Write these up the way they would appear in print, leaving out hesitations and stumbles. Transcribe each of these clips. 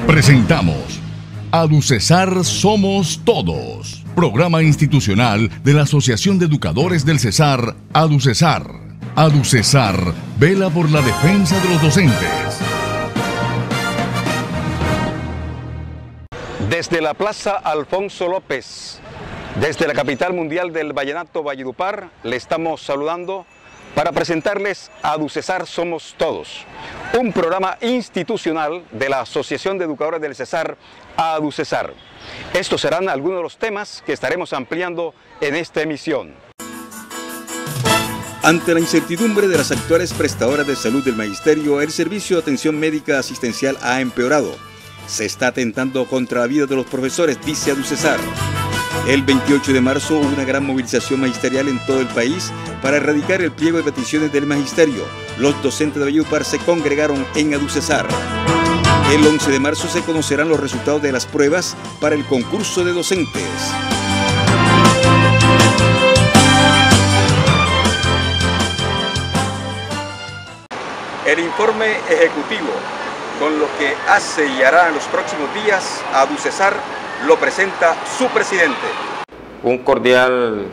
Presentamos ADUCESAR Somos Todos, programa institucional de la Asociación de Educadores del Cesar, ADUCESAR. ADUCESAR vela por la defensa de los docentes. Desde la Plaza Alfonso López, desde la capital mundial del vallenato, Valledupar, le estamos saludando para presentarles ADUCESAR Somos Todos, un programa institucional de la Asociación de Educadores del Cesar, ADUCESAR. Estos serán algunos de los temas que estaremos ampliando en esta emisión. Ante la incertidumbre de las actuales prestadoras de salud del magisterio, el servicio de atención médica asistencial ha empeorado. Se está atentando contra la vida de los profesores, dice ADUCESAR. El 28 de marzo hubo una gran movilización magisterial en todo el país para erradicar el pliego de peticiones del magisterio. Los docentes de Valledupar se congregaron en ADUCESAR. El 11 de marzo se conocerán los resultados de las pruebas para el concurso de docentes. El informe ejecutivo con lo que hace y hará en los próximos días ADUCESAR lo presenta su presidente. Un cordial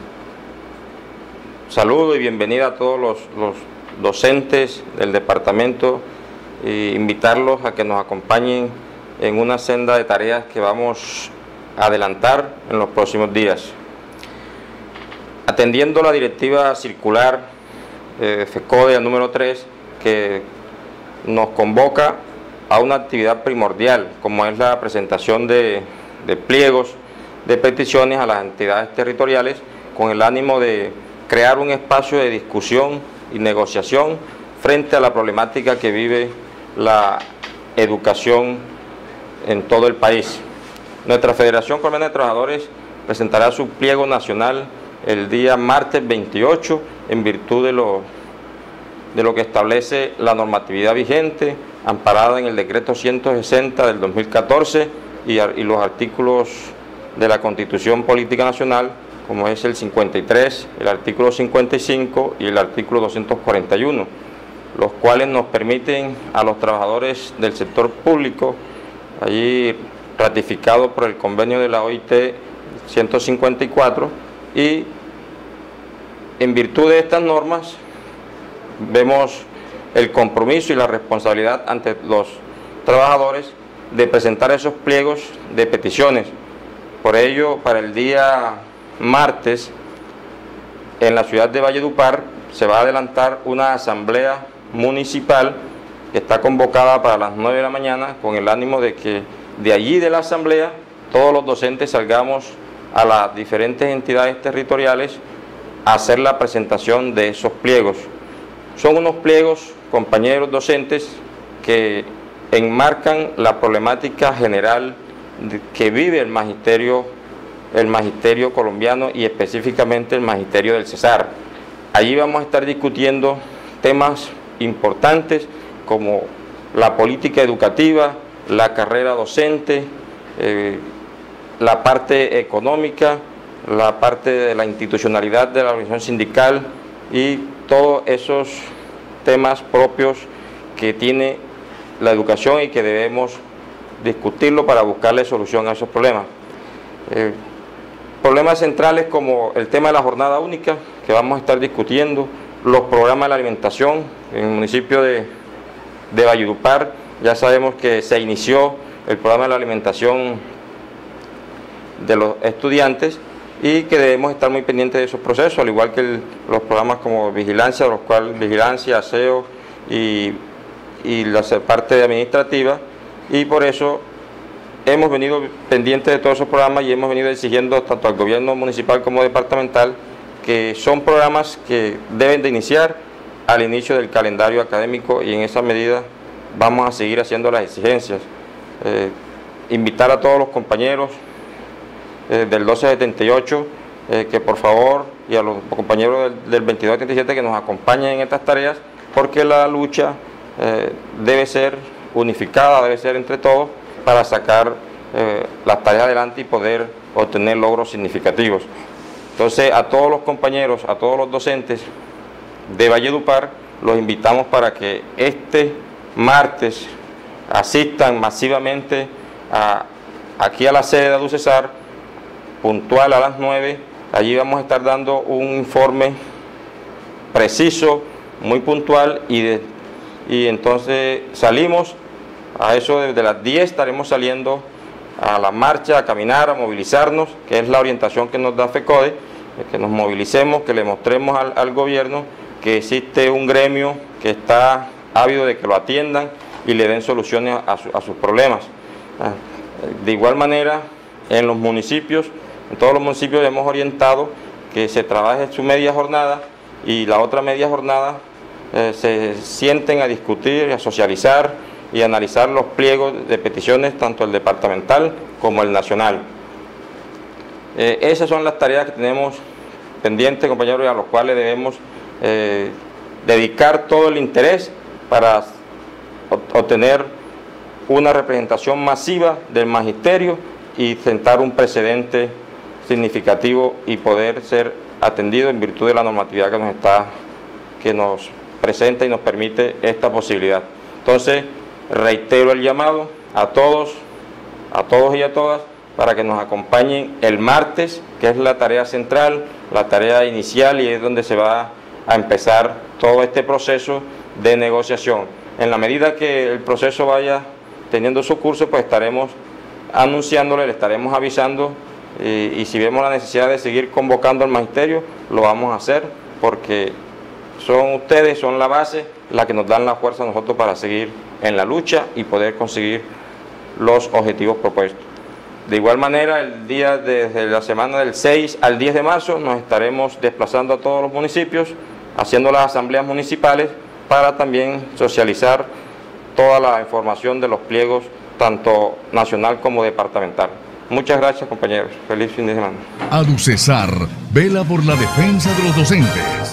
saludo y bienvenida a todos los docentes del departamento e invitarlos a que nos acompañen en una senda de tareas que vamos a adelantar en los próximos días. Atendiendo la directiva circular FECODE número 3, que nos convoca a una actividad primordial, como es la presentación de pliegos de peticiones a las entidades territoriales, con el ánimo de crear un espacio de discusión y negociación frente a la problemática que vive la educación en todo el país. Nuestra Federación Colombiana de Trabajadores presentará su pliego nacional el día martes 28 en virtud de lo que establece la normatividad vigente, amparada en el decreto 160 del 2014 y los artículos de la Constitución Política Nacional, como es el 53, el artículo 55 y el artículo 241, los cuales nos permiten a los trabajadores del sector público, allí ratificado por el convenio de la OIT 154, y en virtud de estas normas vemos el compromiso y la responsabilidad ante los trabajadores de presentar esos pliegos de peticiones. Por ello, para el día martes, en la ciudad de Valledupar, se va a adelantar una asamblea municipal que está convocada para las 9 de la mañana, con el ánimo de que de allí de la asamblea todos los docentes salgamos a las diferentes entidades territoriales a hacer la presentación de esos pliegos. Son unos pliegos, compañeros docentes, que enmarcan la problemática general que vive el magisterio colombiano y específicamente el magisterio del Cesar. Allí vamos a estar discutiendo temas importantes como la política educativa, la carrera docente, la parte económica, la parte de la institucionalidad de la organización sindical y todos esos temas propios que tiene la educación y que debemos discutirlo para buscarle solución a esos problemas. Problemas centrales como el tema de la jornada única, que vamos a estar discutiendo, los programas de la alimentación en el municipio de Valledupar. Ya sabemos que se inició el programa de la alimentación de los estudiantes y que debemos estar muy pendientes de esos procesos, al igual que los programas como vigilancia, los cuales vigilancia, aseo y la parte administrativa, y por eso hemos venido pendientes de todos esos programas y hemos venido exigiendo tanto al gobierno municipal como departamental que son programas que deben de iniciar al inicio del calendario académico, y en esa medida vamos a seguir haciendo las exigencias. Invitar a todos los compañeros del 1278 que por favor, y a los compañeros del 2277 que nos acompañen en estas tareas, porque la lucha debe ser unificada, debe ser entre todos para sacar las tareas adelante y poder obtener logros significativos. Entonces, a todos los compañeros, a todos los docentes de Valledupar, los invitamos para que este martes asistan masivamente aquí a la sede de ADUCESAR, puntual a las 9. Allí vamos a estar dando un informe preciso, muy puntual, y entonces salimos a eso desde las 10, estaremos saliendo a la marcha, a caminar, a movilizarnos, que es la orientación que nos da FECODE, que nos movilicemos, que le mostremos al gobierno que existe un gremio que está ávido de que lo atiendan y le den soluciones a sus problemas. De igual manera, en los municipios, en todos los municipios hemos orientado que se trabaje su media jornada y la otra media jornada se sienten a discutir, a socializar y a analizar los pliegos de peticiones, tanto el departamental como el nacional. Esas son las tareas que tenemos pendientes, compañeros, y a los cuales debemos dedicar todo el interés para obtener una representación masiva del magisterio y sentar un precedente significativo y poder ser atendido en virtud de la normatividad que nos presenta y nos permite esta posibilidad. Entonces, reitero el llamado a todos y a todas para que nos acompañen el martes, que es la tarea central, la tarea inicial, y es donde se va a empezar todo este proceso de negociación. En la medida que el proceso vaya teniendo su curso, pues estaremos anunciándole, le estaremos avisando, y si vemos la necesidad de seguir convocando al magisterio, lo vamos a hacer, porque son ustedes, son la base, la que nos dan la fuerza a nosotros para seguir en la lucha y poder conseguir los objetivos propuestos. De igual manera, el día desde la semana del 6 al 10 de marzo nos estaremos desplazando a todos los municipios, haciendo las asambleas municipales para también socializar toda la información de los pliegos, tanto nacional como departamental. Muchas gracias, compañeros. Feliz fin de semana. ADUCESAR vela por la defensa de los docentes.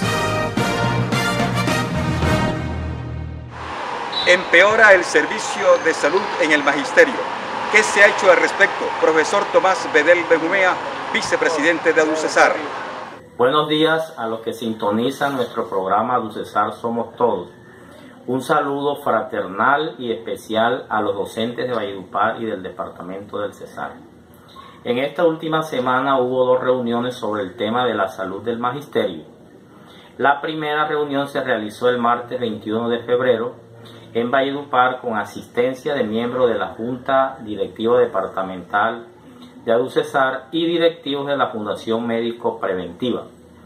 Empeora el servicio de salud en el magisterio. ¿Qué se ha hecho al respecto? Profesor Tomás Bedel Benjumea, vicepresidente de ADUCESAR. Buenos días a los que sintonizan nuestro programa ADUCESAR Somos Todos. Un saludo fraternal y especial a los docentes de Valledupar y del departamento del Cesar. En esta última semana hubo 2 reuniones sobre el tema de la salud del magisterio. La primera reunión se realizó el martes 21 de febrero en Valledupar con asistencia de miembros de la Junta Directiva Departamental de ADUCESAR y directivos de la Fundación Médico Preventiva.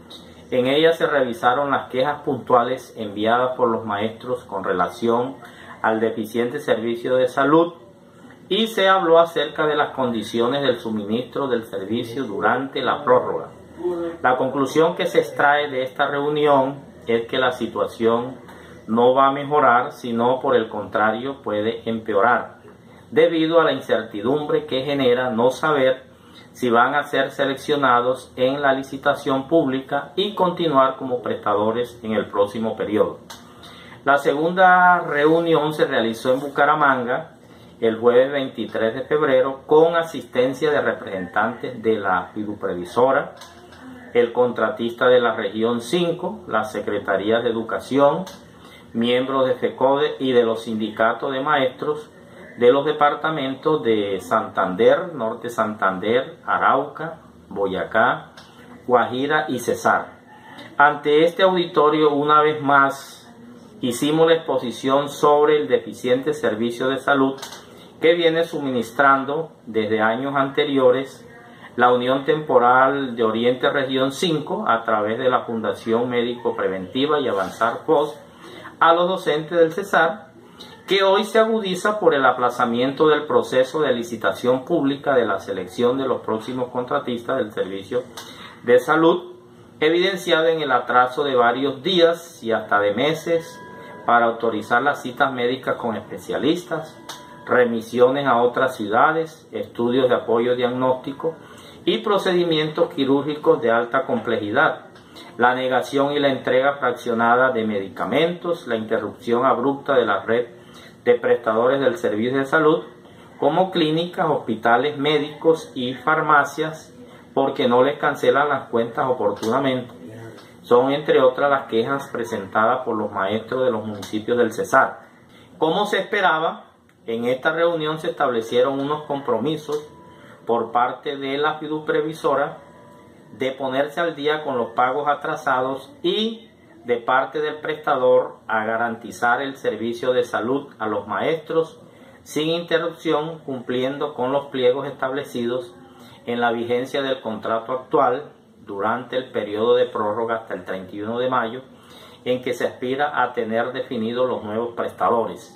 En ella se revisaron las quejas puntuales enviadas por los maestros con relación al deficiente servicio de salud y se habló acerca de las condiciones del suministro del servicio durante la prórroga. La conclusión que se extrae de esta reunión es que la situación no va a mejorar, sino por el contrario puede empeorar, debido a la incertidumbre que genera no saber si van a ser seleccionados en la licitación pública y continuar como prestadores en el próximo periodo. La segunda reunión se realizó en Bucaramanga el jueves 23 de febrero con asistencia de representantes de la fiduprevisora, el contratista de la región 5, las secretarías de educación, miembros de FECODE y de los sindicatos de maestros de los departamentos de Santander, Norte Santander, Arauca, Boyacá, Guajira y Cesar. Ante este auditorio, una vez más, hicimos la exposición sobre el deficiente servicio de salud que viene suministrando desde años anteriores la Unión Temporal de Oriente Región 5 a través de la Fundación Médico Preventiva y Avanzar POS a los docentes del Cesar, que hoy se agudiza por el aplazamiento del proceso de licitación pública de la selección de los próximos contratistas del servicio de salud, evidenciada en el atraso de varios días y hasta de meses para autorizar las citas médicas con especialistas, remisiones a otras ciudades, estudios de apoyo diagnóstico y procedimientos quirúrgicos de alta complejidad, la negación y la entrega fraccionada de medicamentos, la interrupción abrupta de la red de prestadores del servicio de salud, como clínicas, hospitales médicos y farmacias, porque no les cancelan las cuentas oportunamente. Son entre otras las quejas presentadas por los maestros de los municipios del Cesar. Como se esperaba, En esta reunión se establecieron unos compromisos por parte de la fiduprevisora de ponerse al día con los pagos atrasados y de parte del prestador a garantizar el servicio de salud a los maestros sin interrupción, cumpliendo con los pliegos establecidos en la vigencia del contrato actual durante el periodo de prórroga hasta el 31 de mayo, en que se aspira a tener definidos los nuevos prestadores.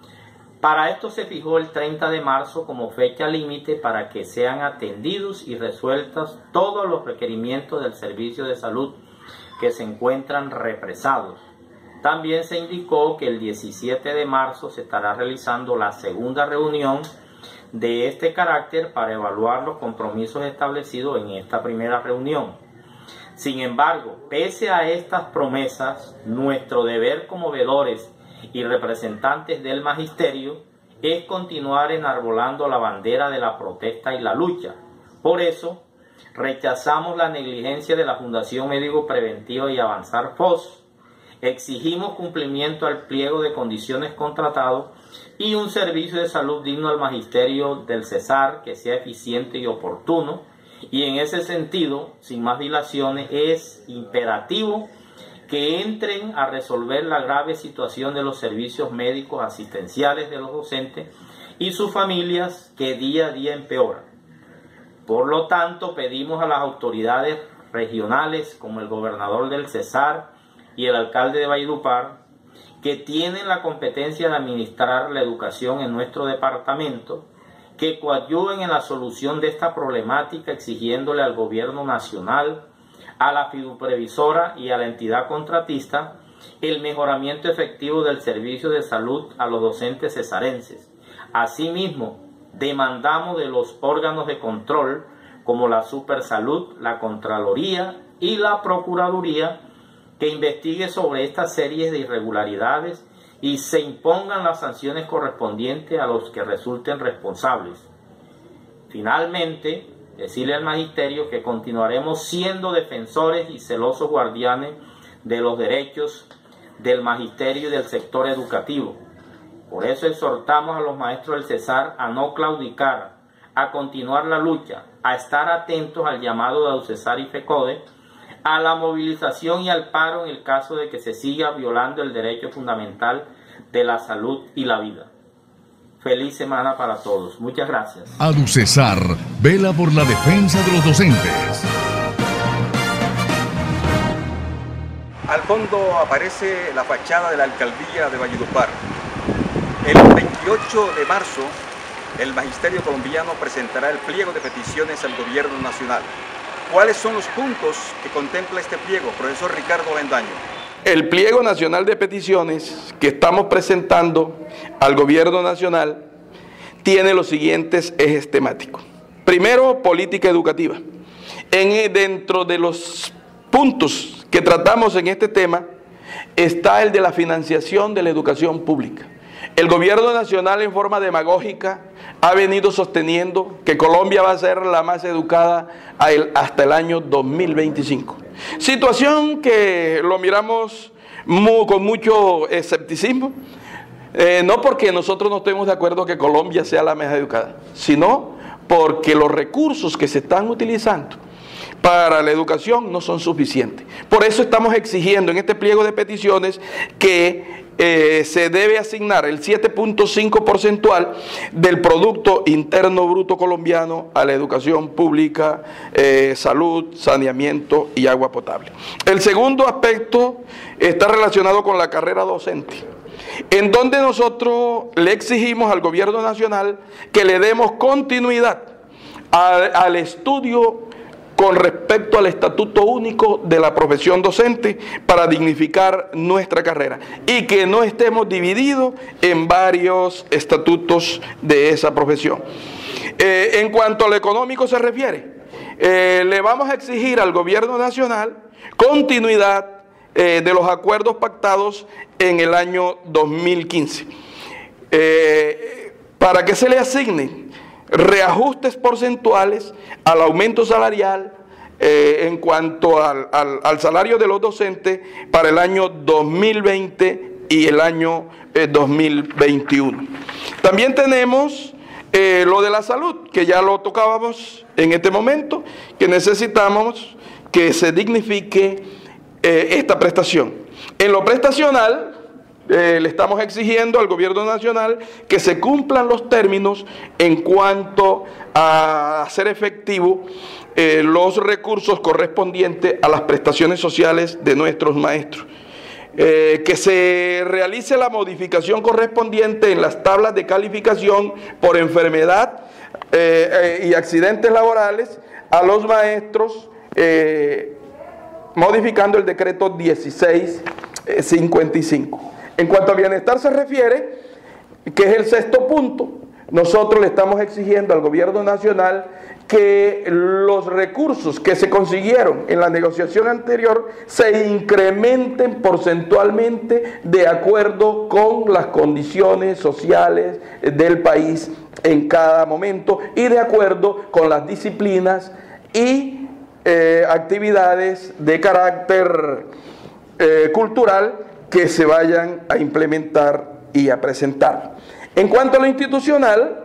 Para esto se fijó el 30 de marzo como fecha límite para que sean atendidos y resueltos todos los requerimientos del servicio de salud que se encuentran represados. También se indicó que el 17 de marzo se estará realizando la segunda reunión de este carácter para evaluar los compromisos establecidos en esta primera reunión. Sin embargo, pese a estas promesas, nuestro deber como veedores y representantes del magisterio es continuar enarbolando la bandera de la protesta y la lucha. Por eso, rechazamos la negligencia de la Fundación Médico Preventiva y Avanzar FOS. Exigimos cumplimiento al pliego de condiciones contratado y un servicio de salud digno al magisterio del Cesar que sea eficiente y oportuno. Y en ese sentido, sin más dilaciones, es imperativo que entren a resolver la grave situación de los servicios médicos asistenciales de los docentes y sus familias que día a día empeoran. Por lo tanto, pedimos a las autoridades regionales como el gobernador del Cesar y el alcalde de Valledupar, que tienen la competencia de administrar la educación en nuestro departamento, que coadyuven en la solución de esta problemática, exigiéndole al gobierno nacional, a la fiduprevisora y a la entidad contratista el mejoramiento efectivo del servicio de salud a los docentes cesarenses. Asimismo, demandamos de los órganos de control como la Supersalud, la Contraloría y la Procuraduría que investigue sobre estas series de irregularidades y se impongan las sanciones correspondientes a los que resulten responsables. Finalmente, decirle al magisterio que continuaremos siendo defensores y celosos guardianes de los derechos del magisterio y del sector educativo. Por eso exhortamos a los maestros del Cesar a no claudicar, a continuar la lucha, a estar atentos al llamado de ADUCESAR y FECODE, a la movilización y al paro en el caso de que se siga violando el derecho fundamental de la salud y la vida. Feliz semana para todos. Muchas gracias. ADUCESAR vela por la defensa de los docentes. Al fondo aparece la fachada de la alcaldía de Valledupar. El 28 de marzo, el magisterio colombiano presentará el pliego de peticiones al gobierno nacional. ¿Cuáles son los puntos que contempla este pliego, profesor Ricardo Avendaño? El pliego nacional de peticiones que estamos presentando al gobierno nacional tiene los siguientes ejes temáticos. Primero, política educativa. Dentro de los puntos que tratamos en este tema está el de la financiación de la educación pública. El gobierno nacional en forma demagógica ha venido sosteniendo que Colombia va a ser la más educada hasta el año 2025. Situación que lo miramos con mucho escepticismo, no porque nosotros no estemos de acuerdo que Colombia sea la más educada, sino porque los recursos que se están utilizando para la educación no son suficientes. Por eso estamos exigiendo en este pliego de peticiones que se debe asignar el 7.5 porcentual del Producto Interno Bruto colombiano a la educación pública, salud, saneamiento y agua potable. El segundo aspecto está relacionado con la carrera docente, en donde nosotros le exigimos al gobierno nacional que le demos continuidad al estudio con respecto al estatuto único de la profesión docente para dignificar nuestra carrera y que no estemos divididos en varios estatutos de esa profesión. En cuanto a lo económico se refiere, le vamos a exigir al gobierno nacional continuidad de los acuerdos pactados en el año 2015 para que se le asignen reajustes porcentuales al aumento salarial en cuanto al salario de los docentes para el año 2020 y el año 2021. También tenemos lo de la salud, que ya lo tocábamos en este momento, que necesitamos que se dignifique esta prestación. En lo prestacional, le estamos exigiendo al gobierno nacional que se cumplan los términos en cuanto a hacer efectivo los recursos correspondientes a las prestaciones sociales de nuestros maestros. Que se realice la modificación correspondiente en las tablas de calificación por enfermedad y accidentes laborales a los maestros, modificando el decreto 1655. En cuanto al bienestar se refiere, que es el sexto punto, nosotros le estamos exigiendo al gobierno nacional que los recursos que se consiguieron en la negociación anterior se incrementen porcentualmente de acuerdo con las condiciones sociales del país en cada momento y de acuerdo con las disciplinas y actividades de carácter cultural que se vayan a implementar y a presentar. En cuanto a lo institucional,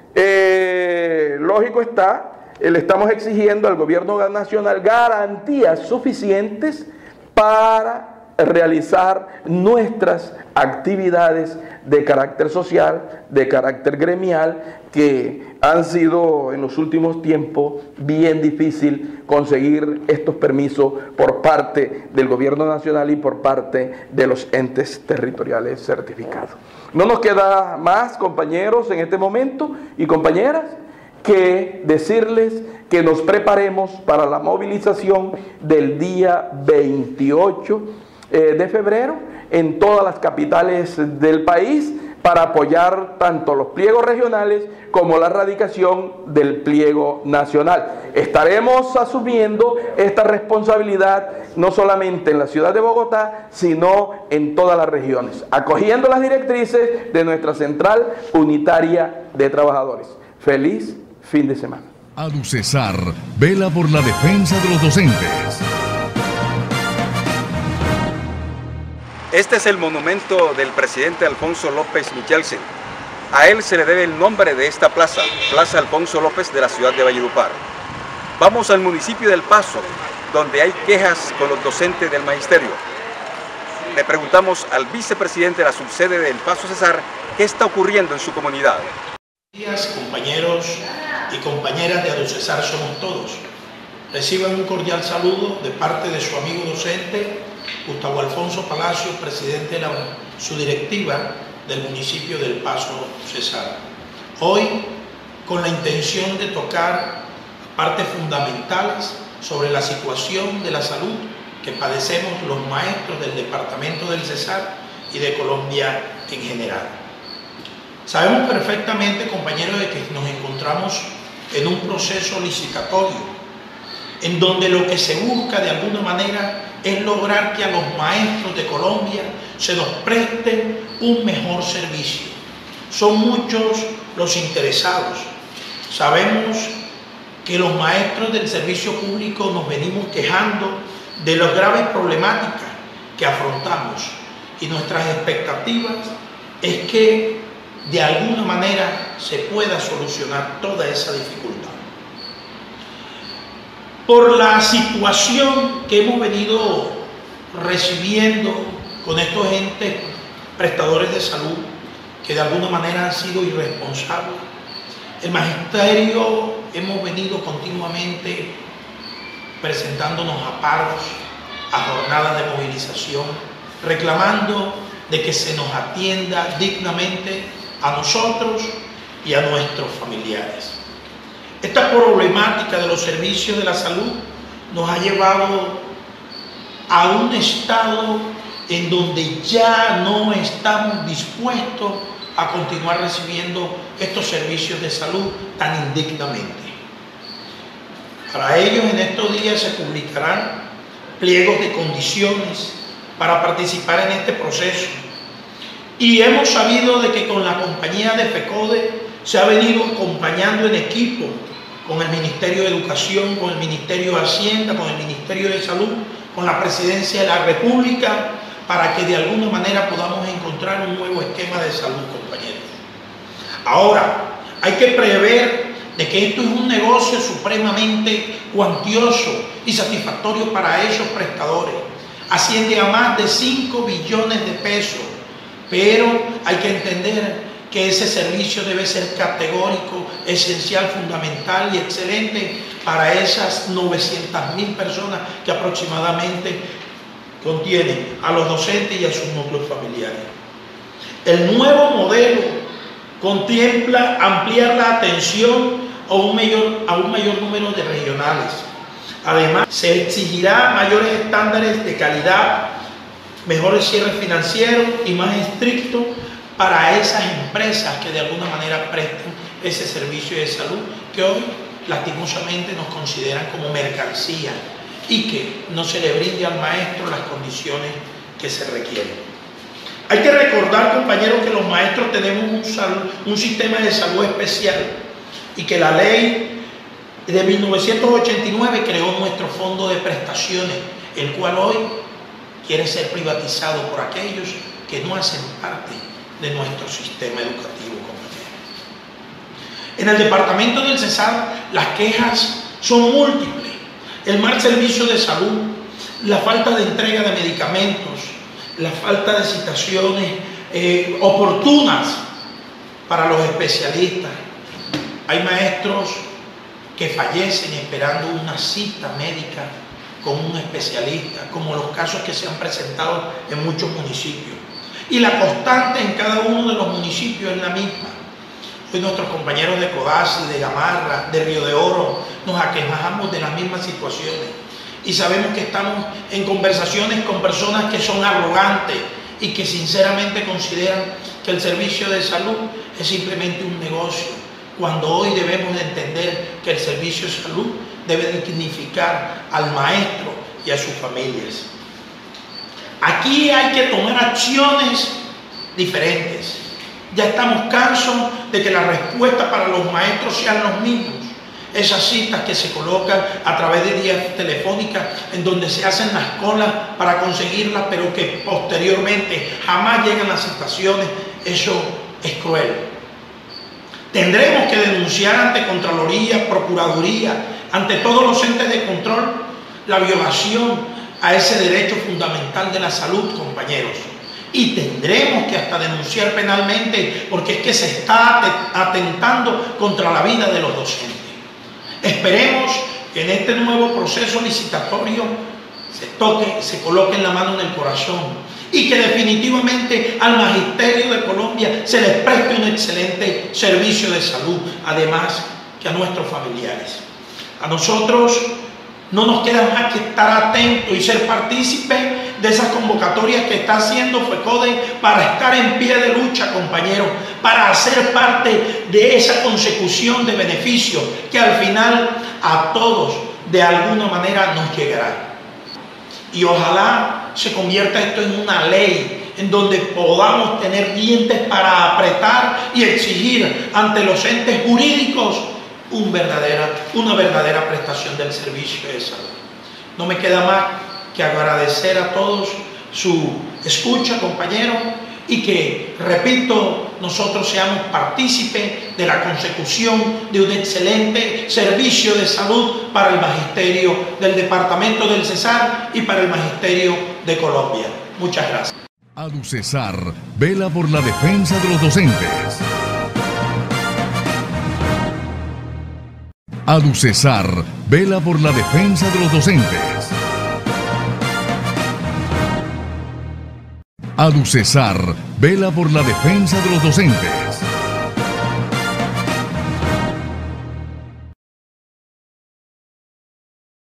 lógico está, le estamos exigiendo al gobierno nacional garantías suficientes para realizar nuestras actividades de carácter social, de carácter gremial, que han sido en los últimos tiempos bien difícil conseguir estos permisos por parte del gobierno nacional y por parte de los entes territoriales certificados. No nos queda más, compañeros, en este momento y compañeras, que decirles que nos preparemos para la movilización del día 28 de febrero en todas las capitales del país para apoyar tanto los pliegos regionales como la radicación del pliego nacional. Estaremos asumiendo esta responsabilidad no solamente en la ciudad de Bogotá, sino en todas las regiones, acogiendo las directrices de nuestra Central Unitaria de Trabajadores. Feliz fin de semana. ADUCESAR vela por la defensa de los docentes. Este es el monumento del presidente Alfonso López Michelsen. A él se le debe el nombre de esta plaza, Plaza Alfonso López de la ciudad de Valledupar. Vamos al municipio del Paso, donde hay quejas con los docentes del magisterio. Le preguntamos al vicepresidente de la subsede del Paso Cesar qué está ocurriendo en su comunidad. Buenos días, compañeros y compañeras de ADUCESAR Somos Todos. Reciban un cordial saludo de parte de su amigo docente Gustavo Alfonso Palacio, presidente de la subdirectiva del municipio del Paso Cesar. Hoy, con la intención de tocar partes fundamentales sobre la situación de la salud que padecemos los maestros del departamento del Cesar y de Colombia en general. Sabemos perfectamente, compañeros, de que nos encontramos en un proceso licitatorio en donde lo que se busca de alguna manera es lograr que a los maestros de Colombia se nos preste un mejor servicio. Son muchos los interesados. Sabemos que los maestros del servicio público nos venimos quejando de las graves problemáticas que afrontamos y nuestras expectativas es que de alguna manera se pueda solucionar toda esa dificultad. Por la situación que hemos venido recibiendo con estos entes prestadores de salud que de alguna manera han sido irresponsables, el magisterio hemos venido continuamente presentándonos a paros, a jornadas de movilización, reclamando de que se nos atienda dignamente a nosotros y a nuestros familiares. Esta problemática de los servicios de la salud nos ha llevado a un estado en donde ya no estamos dispuestos a continuar recibiendo estos servicios de salud tan indignamente. Para ellos, en estos días se publicarán pliegos de condiciones para participar en este proceso. Y hemos sabido de que con la compañía de FECODE se ha venido acompañando en equipo con el Ministerio de Educación, con el Ministerio de Hacienda, con el Ministerio de Salud, con la Presidencia de la República, para que de alguna manera podamos encontrar un nuevo esquema de salud, compañeros. Ahora, hay que prever de que esto es un negocio supremamente cuantioso y satisfactorio para esos prestadores. Asciende a más de 5 billones de pesos, pero hay que entender que ese servicio debe ser categórico, esencial, fundamental y excelente para esas 900.000 personas que aproximadamente contienen a los docentes y a sus núcleos familiares. El nuevo modelo contempla ampliar la atención a un mayor número de regionales. Además, se exigirá mayores estándares de calidad, mejores cierres financieros y más estrictos para esas empresas que de alguna manera prestan ese servicio de salud que hoy lastimosamente nos consideran como mercancía y que no se le brinde al maestro las condiciones que se requieren. Hay que recordar, compañeros, que los maestros tenemos un sistema de salud especial y que la ley de 1989 creó nuestro fondo de prestaciones, el cual hoy quiere ser privatizado por aquellos que no hacen parte de nuestro sistema educativo, compañeros. En el departamento del Cesar las quejas son múltiples: el mal servicio de salud, la falta de entrega de medicamentos, la falta de citaciones oportunas para los especialistas. Hay maestros que fallecen esperando una cita médica con un especialista, como los casos que se han presentado en muchos municipios. Y la constante en cada uno de los municipios es la misma. Hoy nuestros compañeros de Codazzi, de Gamarra, de Río de Oro, nos aquejamos de las mismas situaciones. Y sabemos que estamos en conversaciones con personas que son arrogantes y que sinceramente consideran que el servicio de salud es simplemente un negocio, cuando hoy debemos de entender que el servicio de salud debe dignificar al maestro y a sus familias. Aquí hay que tomar acciones diferentes. Ya estamos cansos de que la respuesta para los maestros sean los mismos. Esas citas que se colocan a través de vías telefónicas en donde se hacen las colas para conseguirlas, pero que posteriormente jamás llegan las citaciones, eso es cruel. Tendremos que denunciar ante Contraloría, Procuraduría, ante todos los entes de control, la violación a ese derecho fundamental de la salud, compañeros. Y tendremos que hasta denunciar penalmente, porque es que se está atentando contra la vida de los docentes. Esperemos que en este nuevo proceso licitatorio se coloque la mano en el corazón y que definitivamente al Magisterio de Colombia se les preste un excelente servicio de salud, además que a nuestros familiares. A nosotros no nos queda más que estar atentos y ser partícipes de esas convocatorias que está haciendo FECODE para estar en pie de lucha, compañeros, para hacer parte de esa consecución de beneficios que al final a todos de alguna manera nos llegará. Y ojalá se convierta esto en una ley en donde podamos tener dientes para apretar y exigir ante los entes jurídicos una verdadera prestación del servicio de salud. No me queda más que agradecer a todos su escucha, compañeros, y que, repito, nosotros seamos partícipes de la consecución de un excelente servicio de salud para el Magisterio del Departamento del Cesar y para el Magisterio de Colombia. Muchas gracias. ADUCESAR vela por la defensa de los docentes. ADUCESAR vela por la defensa de los docentes. ADUCESAR vela por la defensa de los docentes.